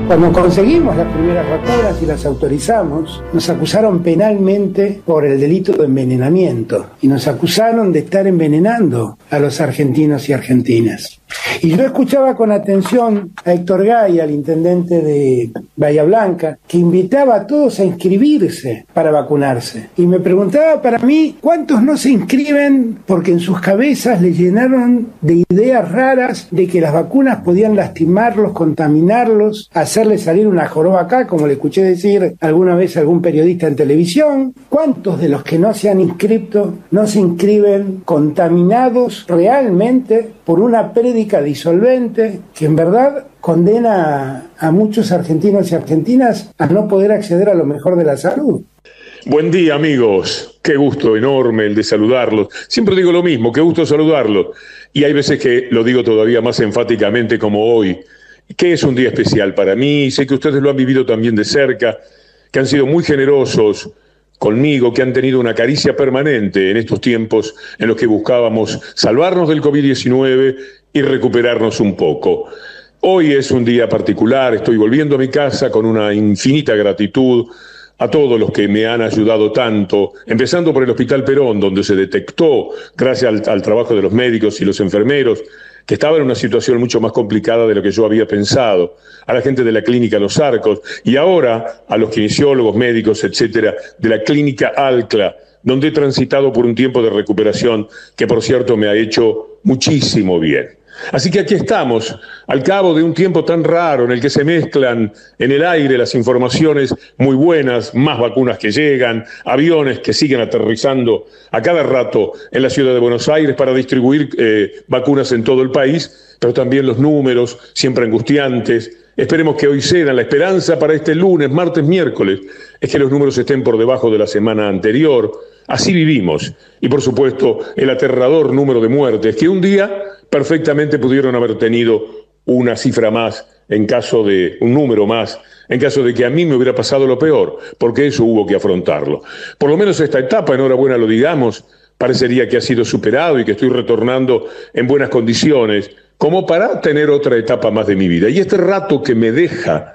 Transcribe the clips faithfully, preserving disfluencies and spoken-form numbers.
Cuando conseguimos las primeras vacunas y las autorizamos, nos acusaron penalmente por el delito de envenenamiento y nos acusaron de estar envenenando a los argentinos y argentinas. Y yo escuchaba con atención a Héctor Gay, al intendente de Bahía Blanca, que invitaba a todos a inscribirse para vacunarse. Y me preguntaba para mí, ¿cuántos no se inscriben porque en sus cabezas les llenaron de ideas raras de que las vacunas podían lastimarlos, contaminarlos, hacerles salir una joroba acá, como le escuché decir alguna vez a algún periodista en televisión? ¿Cuántos de los que no se han inscrito no se inscriben contaminados realmente por una prédica disolvente que en verdad condena a muchos argentinos y argentinas a no poder acceder a lo mejor de la salud? Buen día, amigos. Qué gusto enorme el de saludarlos. Siempre digo lo mismo, qué gusto saludarlos. Y hay veces que lo digo todavía más enfáticamente como hoy, que es un día especial para mí. Sé que ustedes lo han vivido también de cerca, que han sido muy generosos conmigo, que han tenido una caricia permanente en estos tiempos en los que buscábamos salvarnos del COVID diecinueve y recuperarnos un poco. Hoy es un día particular, estoy volviendo a mi casa con una infinita gratitud a todos los que me han ayudado tanto, empezando por el Hospital Perón, donde se detectó, gracias al, al trabajo de los médicos y los enfermeros, que estaba en una situación mucho más complicada de lo que yo había pensado, a la gente de la Clínica Los Arcos, y ahora a los kinesiólogos, médicos, etcétera, de la Clínica Alcla, donde he transitado por un tiempo de recuperación que, por cierto, me ha hecho muchísimo bien. Así que aquí estamos, al cabo de un tiempo tan raro en el que se mezclan en el aire las informaciones muy buenas, más vacunas que llegan, aviones que siguen aterrizando a cada rato en la ciudad de Buenos Aires para distribuir eh, vacunas en todo el país, pero también los números siempre angustiantes. Esperemos que hoy cedan. La esperanza para este lunes, martes, miércoles es que los números estén por debajo de la semana anterior. Así vivimos. Y por supuesto el aterrador número de muertes, que un día perfectamente pudieron haber tenido una cifra más, en caso de un número más, en caso de que a mí me hubiera pasado lo peor, porque eso hubo que afrontarlo. Por lo menos esta etapa, enhorabuena lo digamos, parecería que ha sido superado y que estoy retornando en buenas condiciones, como para tener otra etapa más de mi vida. Y este rato que me deja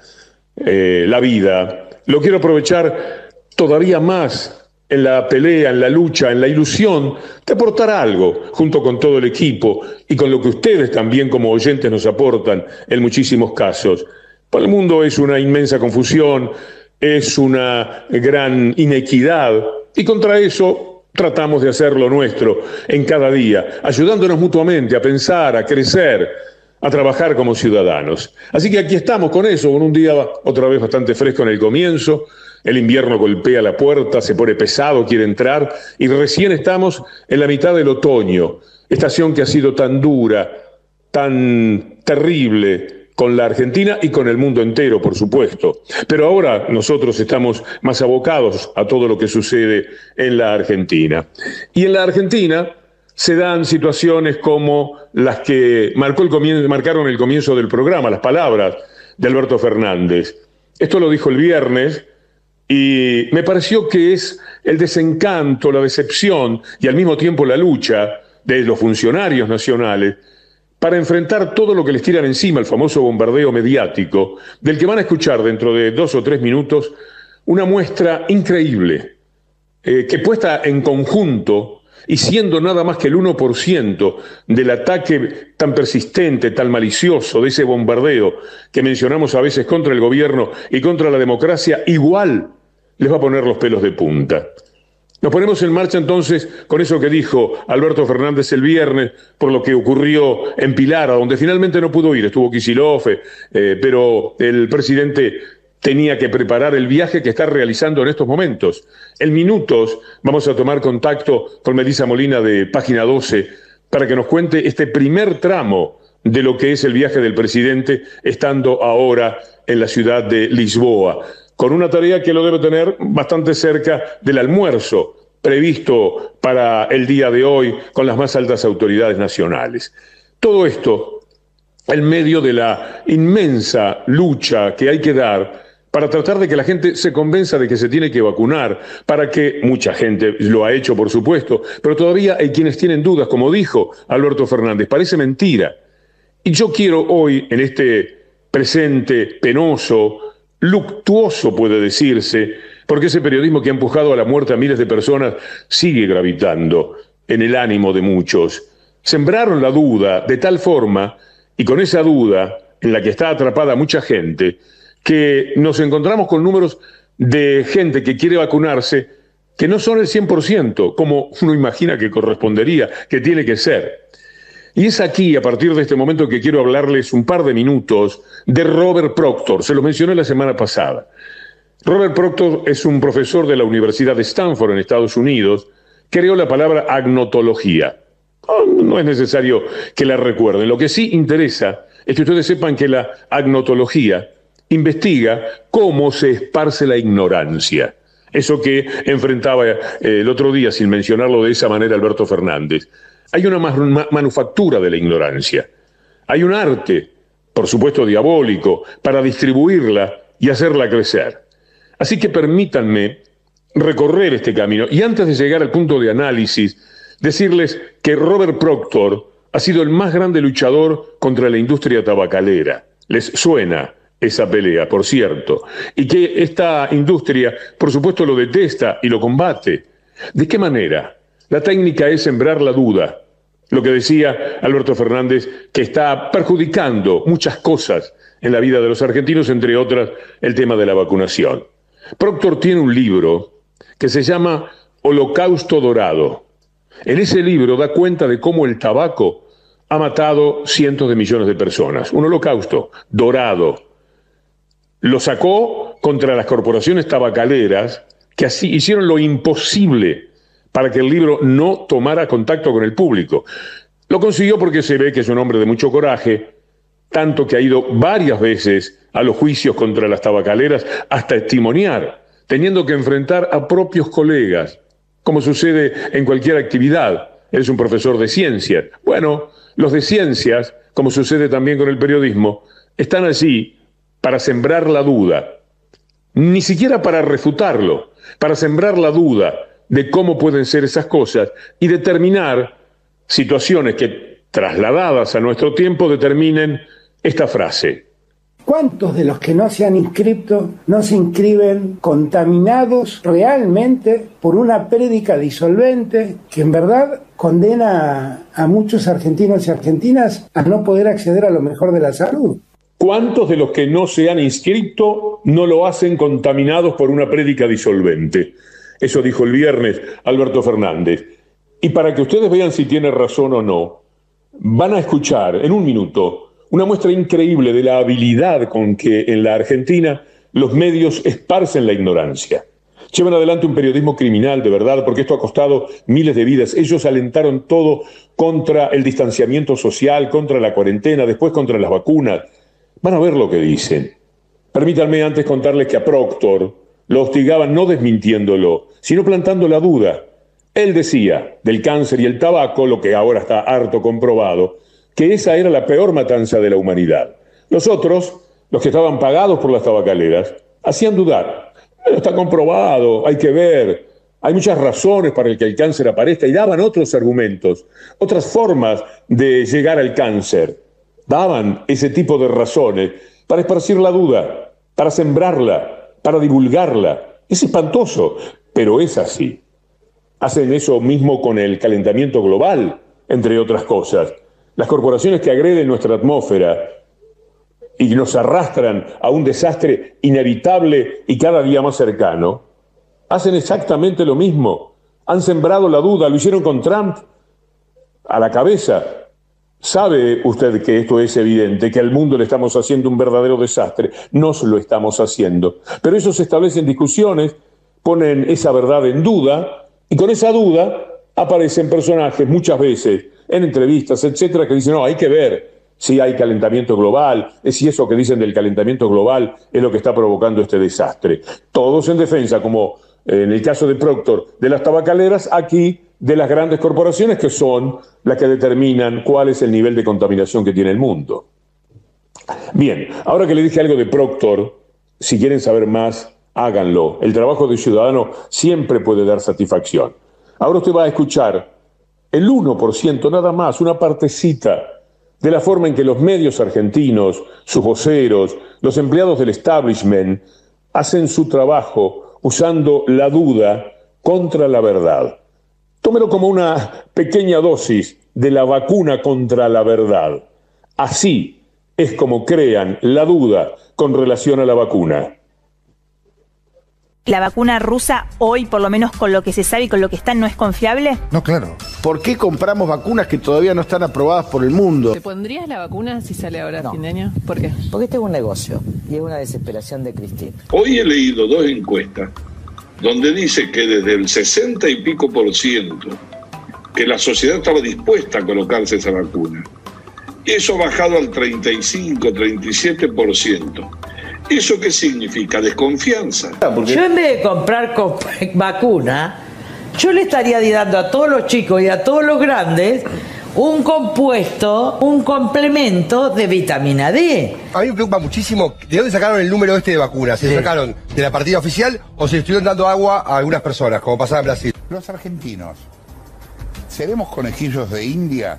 eh, la vida, lo quiero aprovechar todavía más en la pelea, en la lucha, en la ilusión de aportar algo junto con todo el equipo y con lo que ustedes también como oyentes nos aportan en muchísimos casos. Para el mundo es una inmensa confusión, es una gran inequidad y contra eso tratamos de hacer lo nuestro en cada día, ayudándonos mutuamente a pensar, a crecer, a trabajar como ciudadanos. Así que aquí estamos con eso, con un día otra vez bastante fresco en el comienzo. El invierno golpea la puerta, se pone pesado, quiere entrar, y recién estamos en la mitad del otoño, estación que ha sido tan dura, tan terrible con la Argentina y con el mundo entero, por supuesto. Pero ahora nosotros estamos más abocados a todo lo que sucede en la Argentina. Y en la Argentina se dan situaciones como las que marcó el comienzo, marcaron el comienzo del programa, las palabras de Alberto Fernández. Esto lo dijo el viernes, y me pareció que es el desencanto, la decepción y al mismo tiempo la lucha de los funcionarios nacionales para enfrentar todo lo que les tiran encima, el famoso bombardeo mediático, del que van a escuchar dentro de dos o tres minutos una muestra increíble, eh, que puesta en conjunto y siendo nada más que el uno por ciento del ataque tan persistente, tan malicioso, de ese bombardeo que mencionamos a veces contra el gobierno y contra la democracia, igual les va a poner los pelos de punta. Nos ponemos en marcha entonces con eso que dijo Alberto Fernández el viernes, por lo que ocurrió en Pilar, a donde finalmente no pudo ir, estuvo Kicillof, eh, pero el presidente tenía que preparar el viaje que está realizando en estos momentos. En minutos vamos a tomar contacto con Melissa Molina de Página doce para que nos cuente este primer tramo de lo que es el viaje del presidente, estando ahora en la ciudad de Lisboa, con una tarea que lo debe tener bastante cerca del almuerzo previsto para el día de hoy con las más altas autoridades nacionales. Todo esto en medio de la inmensa lucha que hay que dar para tratar de que la gente se convenza de que se tiene que vacunar, para que mucha gente lo ha hecho, por supuesto, pero todavía hay quienes tienen dudas, como dijo Alberto Fernández, parece mentira. Y yo quiero hoy, en este presente, penoso, luctuoso puede decirse, porque ese periodismo que ha empujado a la muerte a miles de personas sigue gravitando en el ánimo de muchos. Sembraron la duda de tal forma, y con esa duda en la que está atrapada mucha gente, que nos encontramos con números de gente que quiere vacunarse que no son el cien por ciento, como uno imagina que correspondería, que tiene que ser. Y es aquí, a partir de este momento, que quiero hablarles un par de minutos de Robert Proctor. Se lo mencioné la semana pasada. Robert Proctor es un profesor de la Universidad de Stanford en Estados Unidos. Creó la palabra agnotología. Oh, no es necesario que la recuerden. Lo que sí interesa es que ustedes sepan que la agnotología investiga cómo se esparce la ignorancia. Eso que enfrentaba eh, el otro día, sin mencionarlo de esa manera, Alberto Fernández. Hay una ma- ma- manufactura de la ignorancia. Hay un arte, por supuesto diabólico, para distribuirla y hacerla crecer. Así que permítanme recorrer este camino. Y antes de llegar al punto de análisis, decirles que Robert Proctor ha sido el más grande luchador contra la industria tabacalera. ¿Les suena esa pelea, por cierto? Y que esta industria, por supuesto, lo detesta y lo combate. ¿De qué manera? La técnica es sembrar la duda. Lo que decía Alberto Fernández, que está perjudicando muchas cosas en la vida de los argentinos, entre otras el tema de la vacunación. Proctor tiene un libro que se llama Holocausto Dorado. En ese libro da cuenta de cómo el tabaco ha matado cientos de millones de personas. Un holocausto dorado. Lo sacó contra las corporaciones tabacaleras que así hicieron lo imposible para que el libro no tomara contacto con el público. Lo consiguió porque se ve que es un hombre de mucho coraje, tanto que ha ido varias veces a los juicios contra las tabacaleras hasta testimoniar, teniendo que enfrentar a propios colegas, como sucede en cualquier actividad. Él es un profesor de ciencias. Bueno, los de ciencias, como sucede también con el periodismo, están allí para sembrar la duda, ni siquiera para refutarlo, para sembrar la duda de cómo pueden ser esas cosas y determinar situaciones que, trasladadas a nuestro tiempo, determinen esta frase. ¿Cuántos de los que no se han inscrito no se inscriben contaminados realmente por una prédica disolvente que en verdad condena a muchos argentinos y argentinas a no poder acceder a lo mejor de la salud? ¿Cuántos de los que no se han inscrito no lo hacen contaminados por una prédica disolvente? Eso dijo el viernes Alberto Fernández. Y para que ustedes vean si tiene razón o no, van a escuchar en un minuto una muestra increíble de la habilidad con que en la Argentina los medios esparcen la ignorancia. Llevan adelante un periodismo criminal, de verdad, porque esto ha costado miles de vidas. Ellos alentaron todo contra el distanciamiento social, contra la cuarentena, después contra las vacunas. Van a ver lo que dicen. Permítanme antes contarles que a Proctor lo hostigaban no desmintiéndolo, sino plantando la duda. Él decía del cáncer y el tabaco, lo que ahora está harto comprobado, que esa era la peor matanza de la humanidad. Los otros, los que estaban pagados por las tabacaleras, hacían dudar. Bueno, está comprobado, hay que ver, hay muchas razones para el que el cáncer aparezca, y daban otros argumentos, otras formas de llegar al cáncer. Daban ese tipo de razones para esparcir la duda, para sembrarla, para divulgarla. Es espantoso, pero es así. Hacen eso mismo con el calentamiento global, entre otras cosas. Las corporaciones que agreden nuestra atmósfera y nos arrastran a un desastre inevitable y cada día más cercano, hacen exactamente lo mismo. Han sembrado la duda, lo hicieron con Trump a la cabeza. Sabe usted que esto es evidente, que al mundo le estamos haciendo un verdadero desastre. Nos lo estamos haciendo. Pero eso se establece en discusiones, ponen esa verdad en duda, y con esa duda aparecen personajes muchas veces en entrevistas, etcétera, que dicen, no, hay que ver si hay calentamiento global, si eso que dicen del calentamiento global es lo que está provocando este desastre. Todos en defensa, como en el caso de Proctor, de las tabacaleras, aquí de las grandes corporaciones que son las que determinan cuál es el nivel de contaminación que tiene el mundo. Bien, ahora que le dije algo de Proctor, si quieren saber más, háganlo. El trabajo de ciudadano siempre puede dar satisfacción. Ahora usted va a escuchar el uno por ciento nada más, una partecita de la forma en que los medios argentinos, sus voceros, los empleados del establishment hacen su trabajo usando la duda contra la verdad. Tómelo como una pequeña dosis de la vacuna contra la verdad. Así es como crean la duda con relación a la vacuna. ¿La vacuna rusa hoy, por lo menos con lo que se sabe y con lo que está, no es confiable? No, claro. ¿Por qué compramos vacunas que todavía no están aprobadas por el mundo? ¿Te pondrías la vacuna si sale ahora a No. fin de año? ¿Por qué? Porque este es un negocio y es una desesperación de Cristina. Hoy he leído dos encuestas donde dice que desde el sesenta y pico por ciento que la sociedad estaba dispuesta a colocarse esa vacuna. Eso ha bajado al treinta y cinco, treinta y siete por ciento. ¿Eso qué significa? Desconfianza. Porque yo en vez de comprar co- vacuna, yo le estaría dando a todos los chicos y a todos los grandes un compuesto, un complemento de vitamina D. A mí me preocupa muchísimo de dónde sacaron el número este de vacunas. ¿Se Sí. lo sacaron de la partida oficial o se le estuvieron dando agua a algunas personas, como pasaba en Brasil? Los argentinos, ¿seremos conejillos de India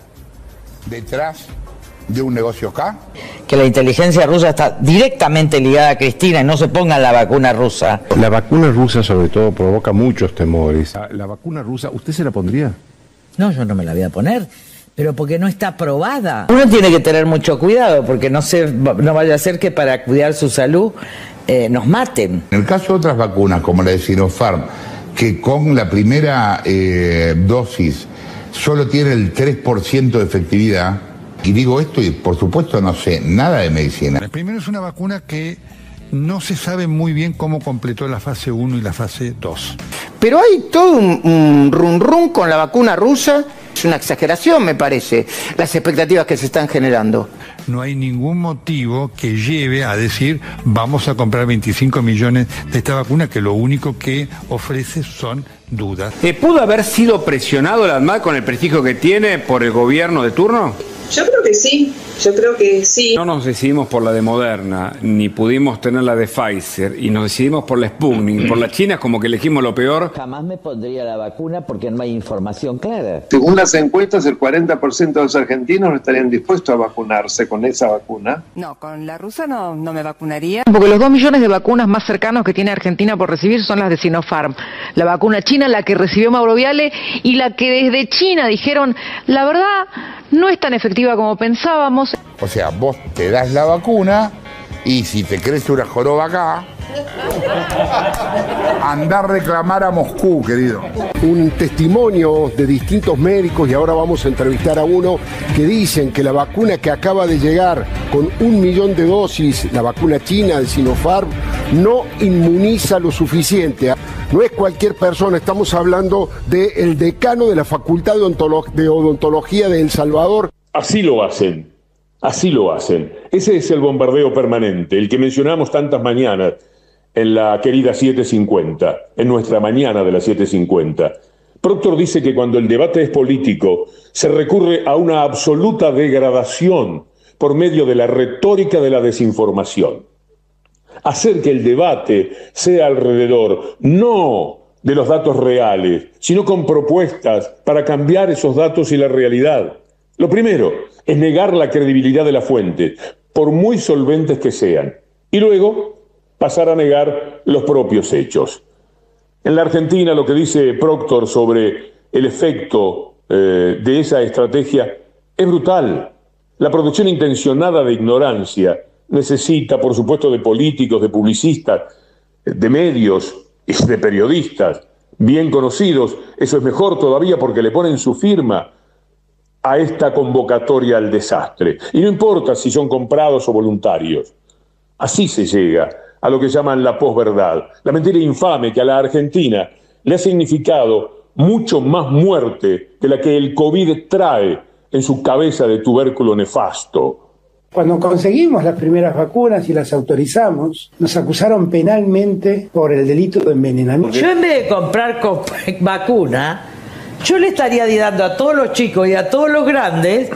detrás de un negocio acá? Que la inteligencia rusa está directamente ligada a Cristina y no se pongan la vacuna rusa. La vacuna rusa sobre todo provoca muchos temores. La, la vacuna rusa, ¿usted se la pondría? No, yo no me la voy a poner, pero porque no está aprobada. Uno tiene que tener mucho cuidado porque no, se, no vaya a ser que para cuidar su salud eh, nos maten. En el caso de otras vacunas, como la de Sinopharm, que con la primera eh, dosis solo tiene el tres por ciento de efectividad, y digo esto y por supuesto no sé nada de medicina. Primero es una vacuna que no se sabe muy bien cómo completó la fase uno y la fase dos. Pero hay todo un, un run run con la vacuna rusa. Es una exageración, me parece, las expectativas que se están generando. No hay ningún motivo que lleve a decir vamos a comprar veinticinco millones de esta vacuna, que lo único que ofrece son dudas. ¿Eh, ¿Pudo haber sido presionado la ANMAT con el prestigio que tiene por el gobierno de turno? Yo creo que sí, yo creo que sí. No nos decidimos por la de Moderna, ni pudimos tener la de Pfizer, y nos decidimos por la Sputnik. Por la China es como que elegimos lo peor. Jamás me pondría la vacuna porque no hay información clara. Según las encuestas, el cuarenta por ciento de los argentinos no estarían dispuestos a vacunarse con esa vacuna. No, con la rusa no, no me vacunaría. Porque los dos millones de vacunas más cercanos que tiene Argentina por recibir son las de Sinopharm. La vacuna china, la que recibió Mauro Viale, y la que desde China dijeron, la verdad, no es tan efectiva como pensábamos. O sea, vos te das la vacuna y si te crece una joroba acá, andá a reclamar a Moscú, querido. Un testimonio de distintos médicos, y ahora vamos a entrevistar a uno, que dicen que la vacuna que acaba de llegar con un millón de dosis, la vacuna china de Sinopharm, no inmuniza lo suficiente. No es cualquier persona, estamos hablando del decano de la Facultad de, Ontolo- de Odontología de El Salvador. Así lo hacen, así lo hacen. Ese es el bombardeo permanente, el que mencionamos tantas mañanas en la querida siete cincuenta, en nuestra mañana de las siete cincuenta. Proctor dice que cuando el debate es político, se recurre a una absoluta degradación por medio de la retórica de la desinformación. Hacer que el debate sea alrededor, no de los datos reales, sino con propuestas para cambiar esos datos y la realidad. Lo primero es negar la credibilidad de la fuente, por muy solventes que sean, y luego pasar a negar los propios hechos. En la Argentina, lo que dice Proctor sobre el efecto eh, de esa estrategia es brutal. La producción intencionada de ignorancia necesita, por supuesto, de políticos, de publicistas, de medios y de periodistas bien conocidos. Eso es mejor todavía porque le ponen su firma a esta convocatoria al desastre. Y no importa si son comprados o voluntarios. Así se llega a lo que llaman la posverdad, la mentira infame que a la Argentina le ha significado mucho más muerte que la que el COVID trae en su cabeza de tubérculo nefasto. Cuando conseguimos las primeras vacunas y las autorizamos, nos acusaron penalmente por el delito de envenenamiento. Yo en vez de comprar co- vacuna, yo le estaría dando a todos los chicos y a todos los grandes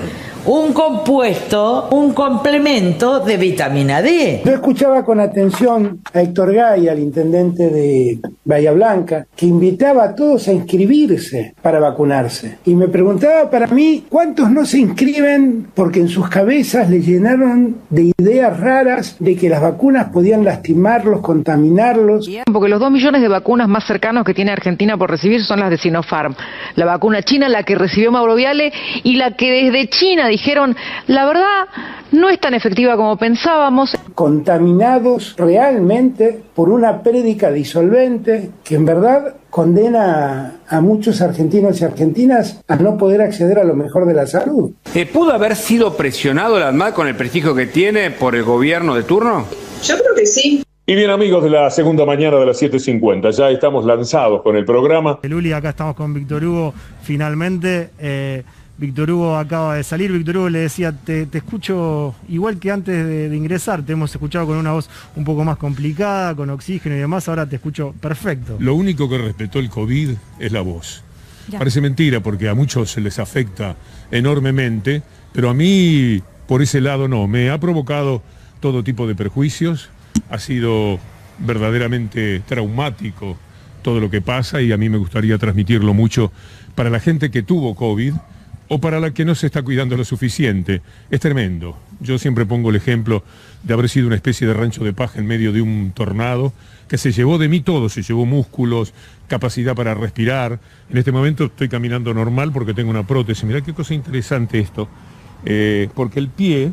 un compuesto, un complemento de vitamina D. Yo escuchaba con atención a Héctor Gay, al intendente de Bahía Blanca, que invitaba a todos a inscribirse para vacunarse. Y me preguntaba para mí, ¿cuántos no se inscriben porque en sus cabezas les llenaron de ideas raras de que las vacunas podían lastimarlos, contaminarlos? Porque los dos millones de vacunas más cercanos que tiene Argentina por recibir son las de Sinopharm. La vacuna china, la que recibió Mauro Viale, y la que desde China dijeron, la verdad, no es tan efectiva como pensábamos. Contaminados realmente por una prédica disolvente que en verdad condena a muchos argentinos y argentinas a no poder acceder a lo mejor de la salud. Eh, ¿Pudo haber sido presionado la ANMAT con el prestigio que tiene por el gobierno de turno? Yo creo que sí. Y bien, amigos de la segunda mañana de las siete cincuenta, ya estamos lanzados con el programa. Luli, acá estamos con Víctor Hugo finalmente. Eh, Víctor Hugo acaba de salir. Víctor Hugo le decía, te, te escucho igual que antes de, de ingresar, te hemos escuchado con una voz un poco más complicada, con oxígeno y demás, ahora te escucho perfecto. Lo único que respetó el COVID es la voz. Ya. Parece mentira porque a muchos se les afecta enormemente, pero a mí por ese lado no, me ha provocado todo tipo de perjuicios, ha sido verdaderamente traumático todo lo que pasa y a mí me gustaría transmitirlo mucho para la gente que tuvo COVID o para la que no se está cuidando lo suficiente. Es tremendo. Yo siempre pongo el ejemplo de haber sido una especie de rancho de paja en medio de un tornado que se llevó de mí todo, se llevó músculos, capacidad para respirar. En este momento estoy caminando normal porque tengo una prótesis. Mirá qué cosa interesante esto, eh, porque el pie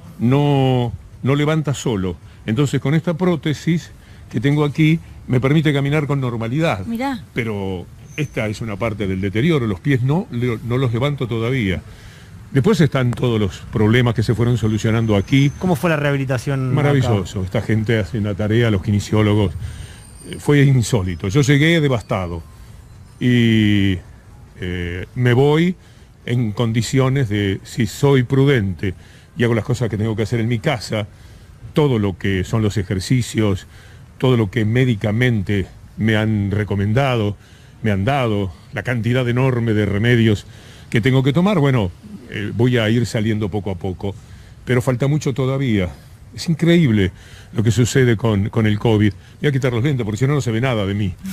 no, no levanta solo. Entonces con esta prótesis que tengo aquí me permite caminar con normalidad. Mirá. Pero esta es una parte del deterioro, los pies no, no los levanto todavía. Después están todos los problemas que se fueron solucionando aquí. ¿Cómo fue la rehabilitación? Maravilloso, acá? Esta gente hace una tarea, los kinesiólogos, fue insólito. Yo llegué devastado y eh, me voy en condiciones de, si soy prudente y hago las cosas que tengo que hacer en mi casa, todo lo que son los ejercicios, todo lo que médicamente me han recomendado, me han dado, la cantidad enorme de remedios que tengo que tomar, bueno, eh, voy a ir saliendo poco a poco, pero falta mucho todavía. Es increíble lo que sucede con, con el COVID. Voy a quitar los lentes porque si no, no se ve nada de mí.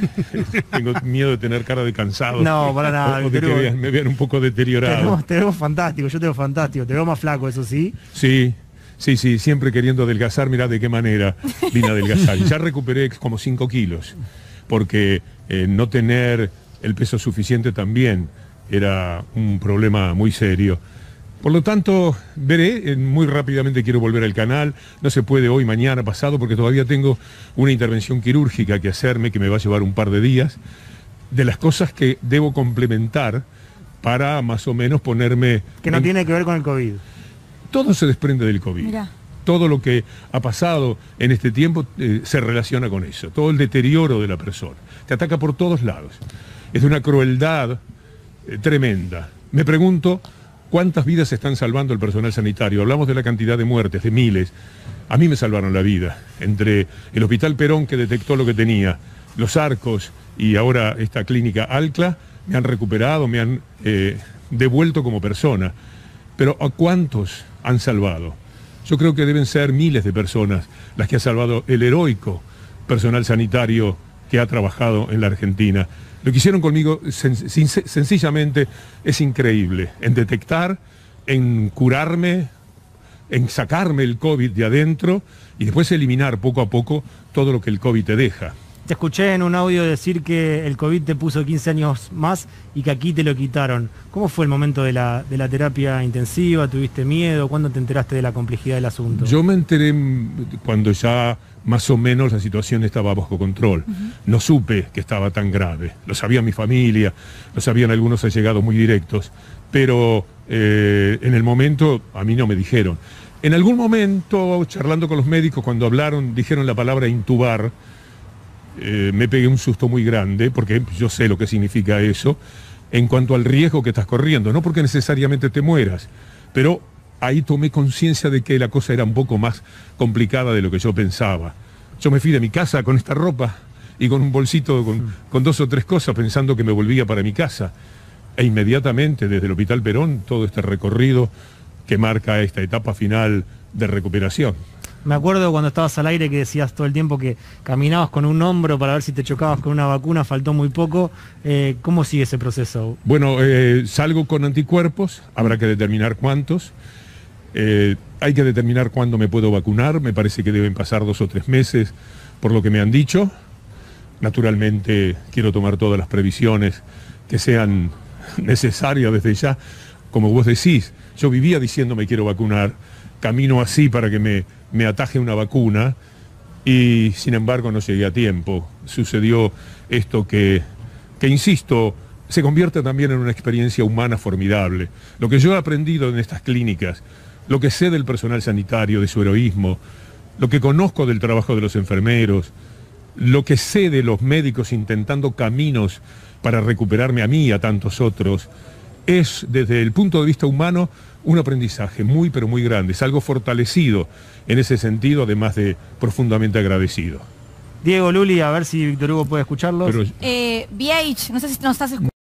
Tengo miedo de tener cara de cansado. No, para nada. O, o de que vean, me vean un poco deteriorado. Te veo, te veo fantástico, yo te veo fantástico, te veo más flaco, eso sí. Sí. Sí, sí, siempre queriendo adelgazar, mirá de qué manera vine a adelgazar. Ya recuperé como cinco kilos, porque eh, no tener el peso suficiente también era un problema muy serio. Por lo tanto, veré, eh, muy rápidamente quiero volver al canal, no se puede hoy, mañana, pasado, porque todavía tengo una intervención quirúrgica que hacerme, que me va a llevar un par de días, de las cosas que debo complementar para más o menos ponerme... Que no en... tiene que ver con el COVID. Todo se desprende del COVID. Mirá. Todo lo que ha pasado en este tiempo eh, se relaciona con eso. Todo el deterioro de la persona. Te ataca por todos lados. Es de una crueldad eh, tremenda. Me pregunto cuántas vidas están salvando el personal sanitario. Hablamos de la cantidad de muertes, de miles. A mí me salvaron la vida. Entre el Hospital Perón, que detectó lo que tenía, los Arcos y ahora esta clínica Alcla, me han recuperado, me han eh, devuelto como persona. Pero ¿a cuántos han salvado? Yo creo que deben ser miles de personas las que ha salvado el heroico personal sanitario que ha trabajado en la Argentina. Lo que hicieron conmigo sen sencillamente es increíble, en detectar, en curarme, en sacarme el COVID de adentro y después eliminar poco a poco todo lo que el COVID te deja. Te escuché en un audio decir que el COVID te puso quince años más y que aquí te lo quitaron. ¿Cómo fue el momento de la, de la terapia intensiva? ¿Tuviste miedo? ¿Cuándo te enteraste de la complejidad del asunto? Yo me enteré cuando ya más o menos la situación estaba bajo control. Uh-huh. No supe que estaba tan grave. Lo sabía mi familia, lo sabían algunos allegados muy directos, pero eh, en el momento a mí no me dijeron. En algún momento, charlando con los médicos, cuando hablaron, dijeron la palabra intubar. Eh, me pegué un susto muy grande, porque yo sé lo que significa eso, en cuanto al riesgo que estás corriendo, no porque necesariamente te mueras, pero ahí tomé conciencia de que la cosa era un poco más complicada de lo que yo pensaba. Yo me fui de mi casa con esta ropa y con un bolsito con, con dos o tres cosas pensando que me volvía para mi casa. e inmediatamente desde el Hospital Perón todo este recorrido que marca esta etapa final de recuperación. Me acuerdo cuando estabas al aire que decías todo el tiempo que caminabas con un hombro para ver si te chocabas con una vacuna, faltó muy poco. Eh, ¿Cómo sigue ese proceso? Bueno, eh, salgo con anticuerpos, habrá que determinar cuántos. Eh, hay que determinar cuándo me puedo vacunar, me parece que deben pasar dos o tres meses por lo que me han dicho. Naturalmente quiero tomar todas las previsiones que sean necesarias desde ya. Como vos decís, yo vivía diciendo me quiero vacunar, camino así para que me, me ataje una vacuna y sin embargo no llegué a tiempo. Sucedió esto que, que insisto, se convierte también en una experiencia humana formidable. Lo que yo he aprendido en estas clínicas, lo que sé del personal sanitario, de su heroísmo, lo que conozco del trabajo de los enfermeros, lo que sé de los médicos intentando caminos para recuperarme a mí y a tantos otros, es desde el punto de vista humano un aprendizaje muy pero muy grande, es algo fortalecido en ese sentido, además de profundamente agradecido. Diego, Luli, a ver si Víctor Hugo puede escucharlos. Pero... Eh, V H, no sé si nos estás escuchando.